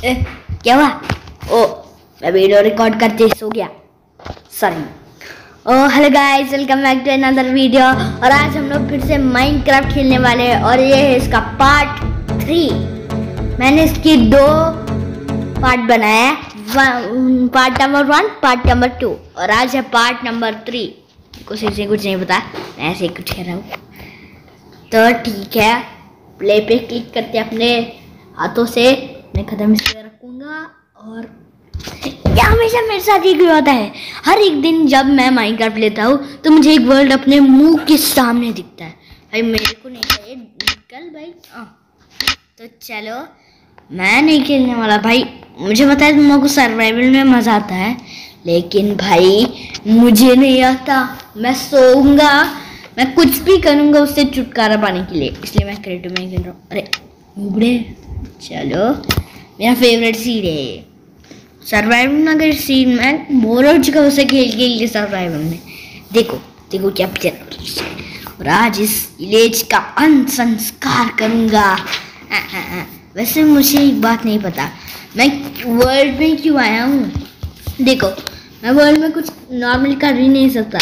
क्या हुआ? ओ, मैं वीडियो रिकॉर्ड करते सो गया, sorry. Oh hello guys, welcome back to another video. और आज हम लोग फिर से माइनक्राफ्ट खेलने वाले हैं और ये है इसका पार्ट 3। मैंने इसकी 2 पार्ट बनाया है, पार्ट नंबर 1, पार्ट नंबर 2 और आज है पार्ट नंबर 3। कुछ नहीं पता, मैं ऐसे ही कुछ कह रहा हूँ। तो ठीक है, प्ले पे क्लिक करते अपने हाथों से। मैं कदम इसलिए रखूँगा और क्या हमेशा मेरे साथ एक भी होता है। हर एक दिन जब मैं माइनक्राफ्ट लेता हूँ तो मुझे एक वर्ल्ड अपने मुंह के सामने दिखता है। भाई मेरे को नहीं चाहिए, निकल भाई। तो चलो, मैं नहीं खेलने वाला भाई। मुझे पता है तुम लोगों को सर्वाइवल में मज़ा आता है, लेकिन भाई मुझे नहीं आता। मैं सोऊंगा, मैं कुछ भी करूँगा उससे छुटकारा पाने के लिए, इसलिए मैं क्रिएटिव में खेल रहा हूँ। अरे उबड़े, चलो मेरा फेवरेट सीन है सर्वाइवल में। अगर सीन मैं बोर हो चुका उसे खेल के सर्वाइवल में। देखो देखो क्या पिक्चर। और आज इस विलेज का अंत संस्कार करूँगा। वैसे मुझे एक बात नहीं पता, मैं वर्ल्ड में क्यों आया हूँ। देखो, मैं वर्ल्ड में कुछ नॉर्मल कर ही नहीं सकता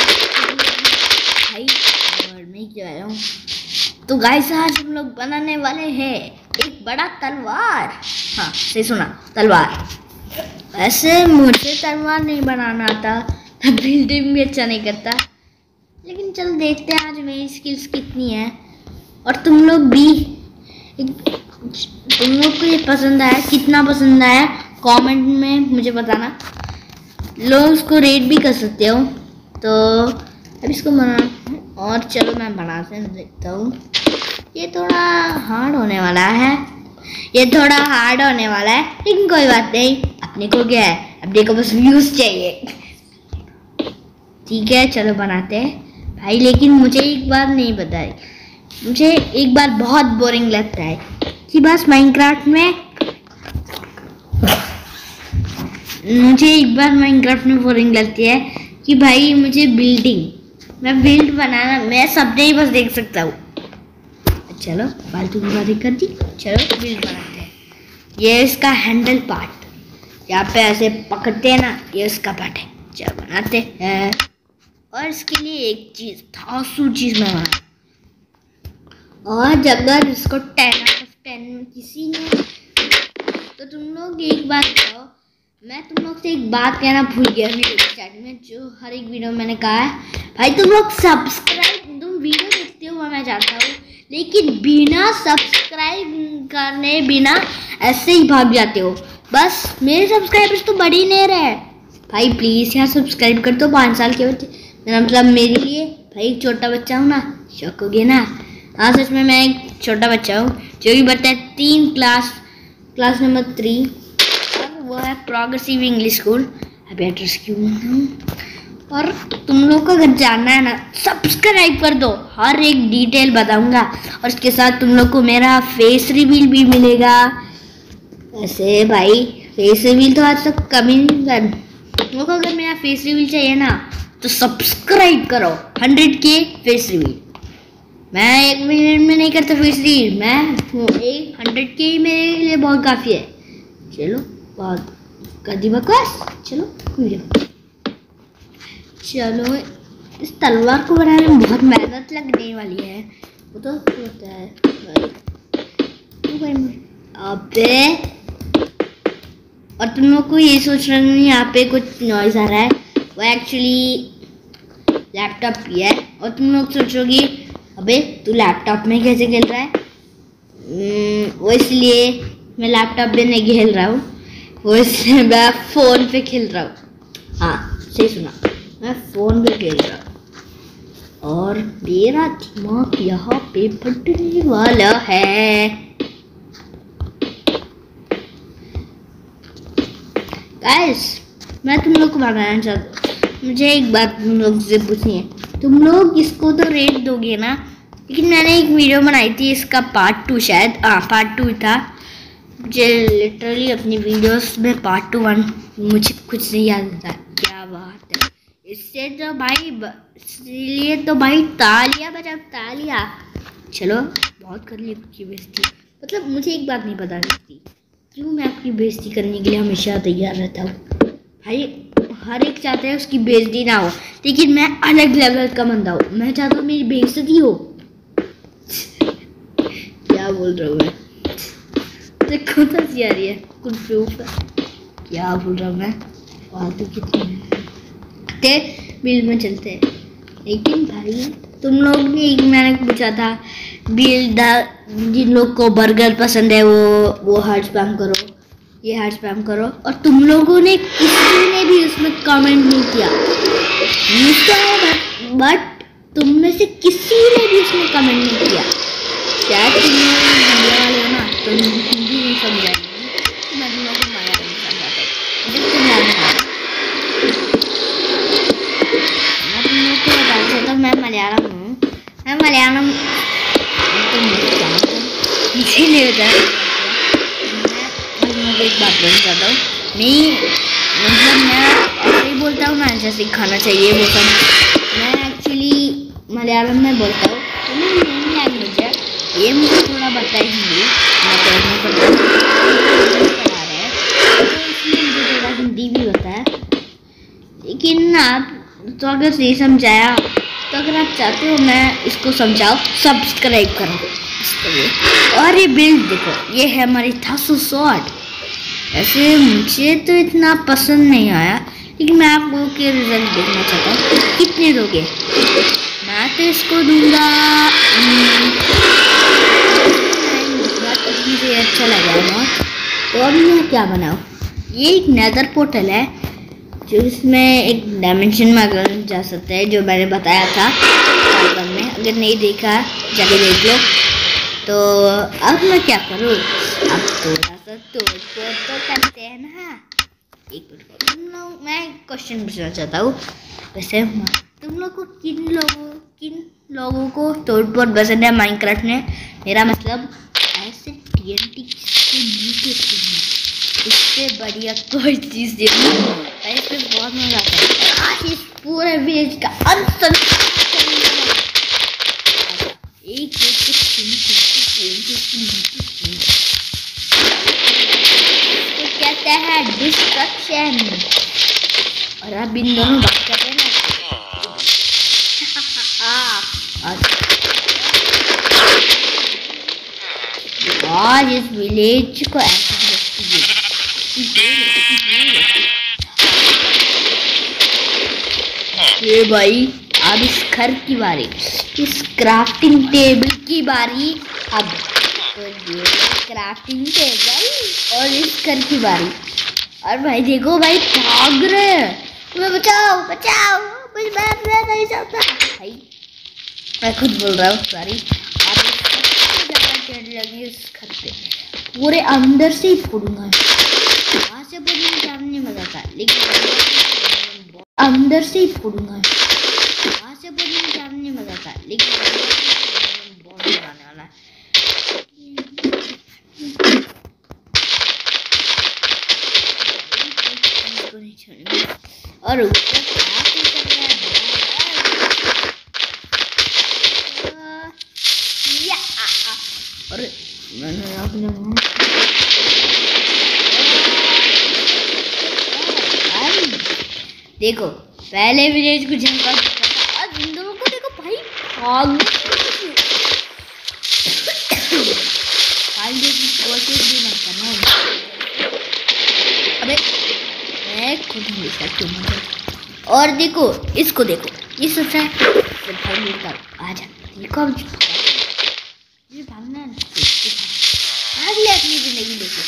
भाई, वर्ल्ड में क्यों आया हूँ। तो गाइस, आज हम लोग बनाने वाले हैं एक बड़ा तलवार। हाँ सही सुना, तलवार। वैसे मुझे तलवार नहीं बनाना आता, बिल्डिंग भी अच्छा नहीं करता, लेकिन चल देखते हैं आज मेरी स्किल्स कितनी है। और तुम लोग भी, तुम लोग को ये पसंद आया, कितना पसंद आया कमेंट में मुझे बताना। लोग उसको रेट भी कर सकते हो। तो अब इसको बना, और चलो मैं बनाते देखता हूँ। ये थोड़ा हार्ड होने वाला है, लेकिन कोई बात नहीं। अपने को क्या है, अपने को बस व्यूज चाहिए। ठीक है चलो बनाते हैं भाई। लेकिन मुझे एक बात नहीं पता है, मुझे एक बार बहुत बोरिंग लगता है कि बस माइनक्राफ्ट में, मुझे एक बार माइनक्राफ्ट में बोरिंग लगती है कि भाई मुझे मैं बिल्ड बनाना, मैं सब नहीं बस देख सकता हूँ। चलो फालतू की बातें कर दी, चलो बिल्ड बनाते हैं। ये इसका हैंडल पार्ट, यहाँ पे ऐसे पकड़ते हैं ना, ये इसका पार्ट है। चलो बनाते हैं। और इसके लिए एक चीज़, धांसू चीज़ में बना। और अगर इसको 10/10 किसी ने, तो तुम लोग एक बात कहो। मैं तुम लोग से एक बात कहना भूल गया वीडियो स्टार्टिंग में, जो हर एक वीडियो मैंने कहा है। भाई तुम लोग सब्सक्राइब, तुम वीडियो देखते हो मैं जानता हूँ, लेकिन बिना सब्सक्राइब करने, बिना ऐसे ही भाग जाते हो। बस मेरे सब्सक्राइबर्स तो बढ़ ही नहीं रहे भाई। प्लीज़ यार सब्सक्राइब कर दो। 5 साल के बच्चे, मेरा मतलब मेरे लिए भाई एक छोटा बच्चा हूँ ना, शौक हो गया ना। हाँ सच में मैं एक छोटा बच्चा हूँ जो कि पढ़ता है 3 क्लास नंबर 3, और वो है प्रोग्रेसिव इंग्लिश स्कूल। अभी एड्रेस क्यों बताऊँ। और तुम लोग को अगर जानना है ना, सब्सक्राइब कर दो, हर एक डिटेल बताऊंगा। और इसके साथ तुम लोग को मेरा फेस रिवील भी मिलेगा। ऐसे भाई फेस रिवील तो आज तक कभी नहीं कर। तुम लोग को अगर मेरा फेस रिवील चाहिए ना, तो सब्सक्राइब करो। 100K face reveal. मैं 1 मिनट में नहीं करता फेस रिवील, मैं 100K मेरे लिए बहुत काफ़ी है। चलो बहुत कर दी बकवास, चलो वीडियो। चलो, इस तलवार को बनाने में बहुत मेहनत लगने वाली है, वो तो होता है भाई। अबे, और तुम लोग को ये सोच रहे हो यहाँ पे कुछ नॉइज आ रहा है, वो एक्चुअली लैपटॉप ही है। और तुम लोग सोचोगे अबे तू लैपटॉप में कैसे खेल रहा है। वो इसलिए मैं लैपटॉप पे नहीं खेल रहा हूँ, वो इसलिए मैं फ़ोन पे खेल रहा हूँ। हाँ सही सुना, मैं फ़ोन पे खेल रहा हूँ। और मेरा दिमाग यहाँ पे फटने वाला है। गाइस, मैं तुम लोग को बताना चाहता हूँ, मुझे एक बात तुम लोग से पूछनी है। तुम लोग इसको तो रेट दोगे ना, लेकिन मैंने एक वीडियो बनाई थी इसका पार्ट 2, शायद पार्ट 2 था। मुझे लिटरली अपनी वीडियोस में पार्ट 1 मुझे कुछ नहीं याद आता। क्या बात है, इससे तो भाई, इसलिए तो भाई तालियां बजाओ, तालियां। चलो बहुत कर ली की बेइज्जती। मतलब मुझे एक बात नहीं पता लगती क्यों मैं आपकी बेइज्जती करने के लिए हमेशा तैयार रहता हूँ भाई। हर एक चाहता है उसकी बेइज्जती ना हो, लेकिन मैं अलग लेवल का बंदा हूँ। मैं चाहता हूँ मेरी बेइज्जती हो। क्या बोल रहा हूँ मैं? देखो तो हंसी आ रही है, कुछ प्रूफ है। क्या बोल रहा हूँ मैं? फालतू कितने बिल में चलते हैं। लेकिन भाई तुम लोग ने एक मैंने पूछा था बिल जिन लोग को बर्गर पसंद है वो हार्ट स्पैम करो, ये हार्ट स्पैम करो, और तुम लोगों ने किसी ने भी उसमें कमेंट नहीं किया। बट तुम में से किसी ने भी उसमें कमेंट नहीं किया। क्या तुम इंडिया वाले हो ना, तो हिंदी नहीं समझाएंगे तो मैं तुम लोगों को मलयालम नहीं समझाता हूँ। मैं तुम लोगों को बता देता हूँ, मैं मलयालम हूँ। मैं मलयालम इसीलिए होता है। मैं तुम एक बात बोलना चाहता हूँ, नहीं मतलब मैं ऐसे ही बोलता हूँ ना जैसे खाना चाहिए वो सब। मैं एक्चुअली मलयालम में बोलता हूँ, तो मेरी मेन लैंग्वेज है ये। मुझे थोड़ा पता है हिंदी, मैं पढ़ने पढ़ा रहा है तो इसलिए मुझे थोड़ा हिंदी भी होता है। लेकिन आप तो अगर सही समझाया तो अगर आप चाहते हो मैं इसको समझाओ, सब्सक्राइब करो। और ये बिल्ड देखो, ये है हमारी थासु शॉट। ऐसे मुझे तो इतना पसंद नहीं आया, लेकिन मैं आप लोगों के रिजल्ट देखना चाहता हूँ। कितने दोगे? मैं तो इसको दूंगा मुझे अच्छा लगा बहुत। तो अब मैं क्या बनाऊँ? ये एक नेदर पोर्टल है जो इसमें एक डायमेंशन में अगर जा सकता है, जो मैंने बताया था पार्ट 1 में। अगर नहीं देखा जाके देख लो। तो अब मैं क्या करूँ? अब थोड़ा सा तो करते हैं ना। एक मिनट, तुम लोग, मैं क्वेश्चन पूछना चाहता हूँ। वैसे तुम लोग को किन लोगों को तोड़-फोड़ पसंद है माइनक्राफ्ट में? मेरा मतलब ऐसे TNT से नीचे इससे बढ़िया कोई चीज़ देखो, इसमें बहुत मजा आता है। आज इस पूरे विलेज का अंत एक तो कहते हैं डिस्ट्रक्शन। और अब इन दोनों बात कर रहे हैं ना। आज इस विलेज को ऐसे ये भाई अब इस घर की बारी, इस क्राफ्टिंग टेबल की बारी। अब तो ये क्राफ्टिंग टेबल और इस घर की बारी। और भाई देखो भाई भाग रहे हैं, तुम्हें बचाओ बचाओ, मुझे बैठना नहीं चाहता भाई। मैं खुद बोल रहा हूँ सॉरी। लगी इस घर पे पूरे अंदर से ही फोड़ूंगा। वहाँ से बोलने जानने मजा आता है, लेकिन अंदर से ही फोड़ूंगा। वहाँ से बोलने जानने मजा आता है, लेकिन बहुत मजा आने वाला है। और और मैंने अपने देखो पहले विलेज को झंका और इन दोनों को देखो भाई भाग कोशिश भी मत करना। अबे मैं खुद हमेशा क्यों मर। और देखो इसको देखो, ये सोच रहा है भाई मिलता आजा। देखो अब ये भागना है, भाग ले अपनी जिंदगी लेके।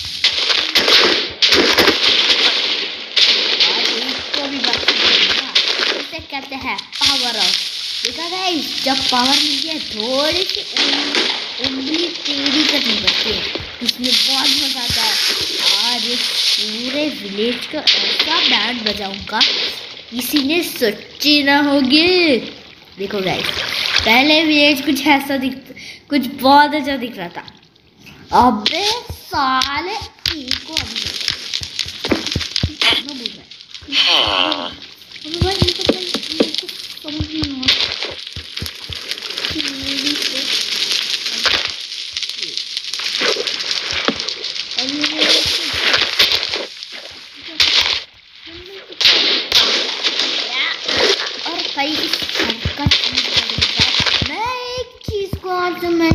कहते हैं पावर ऑफ। देखा गाइस, जब पावर मिलती है थोड़ी सी उंगली टेढ़ी करनी पड़ती है, इसमें बहुत मजा आता है। आज इस पूरे विलेज का ऐसा बैंड बजाऊंगा किसी ने सोची ना होगी। देखो गाइस, पहले विलेज कुछ ऐसा कुछ बहुत अच्छा दिख रहा था। अबे साले को अभी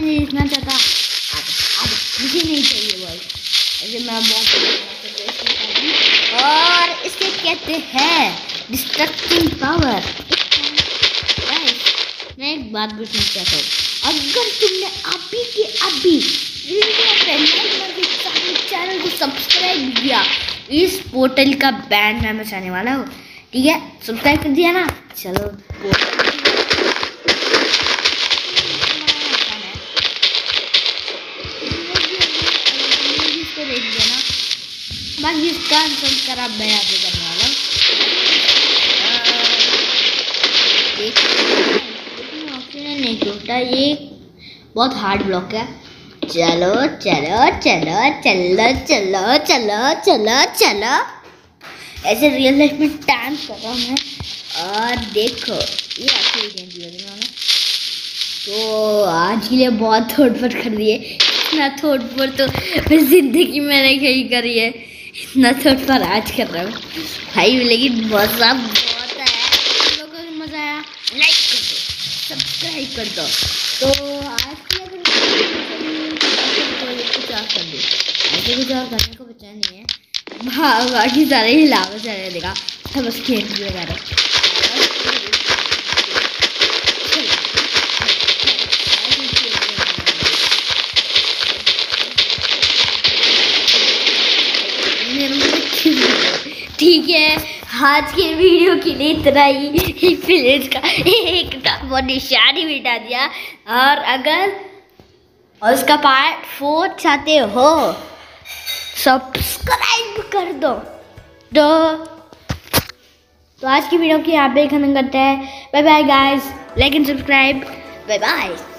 नहीं देखना चाहता, मुझे नहीं चाहिए भाई। ऐसे मैं बहुत और इसे कहते हैं डिस्ट्रक्टिंग पावर। मैं एक बात पूछना चाहता हूँ, अगर तुमने अभी के अभी चैनल को सब्सक्राइब किया, इस पोर्टल का बैंड मैं मचाने वाला हूँ, ठीक है? सब्सक्राइब कर दिया ना, चलो देख दिया ना, बाकी इसका सब्सक्राइब मैं यहाँ पे करने वाला हूँ। नहीं टूटा, ये बहुत हार्ड ब्लॉक है। चलो चलो चलो चलो चलो चलो चलो चलो, ऐसे रियल लाइफ में डांस कर रहा हूँ मैं। और देखो ये आखिरी ना, तो आज के लिए बहुत थोड़-फोड़ कर दिए। इतना थोड़-फोड़ तो मैं जिंदगी में नहीं करी है, इतना थोड़-फोड़ आज कर रहा हूँ भाई। लेकिन मज़ा बहुत है। आप लोगों को मज़ा आया, लाइक कर दो, सब्सक्राइब कर दो। तो आज की अगर कुछ और कर दो, ऐसे कुछ और करने को बचा नहीं है। बाकी सारे ही लाभ चले देगा, सब बस खेल वगैरह। ठीक है, आज के वीडियो के लिए इतना ही। फिर इसका एक वो निशानी मिटा दिया। और अगर उसका पार्ट 4 चाहते हो, सब्सक्राइब कर दो। तो आज की वीडियो की यहाँ पे खत्म करते हैं। Bye bye guys, like and subscribe, bye bye.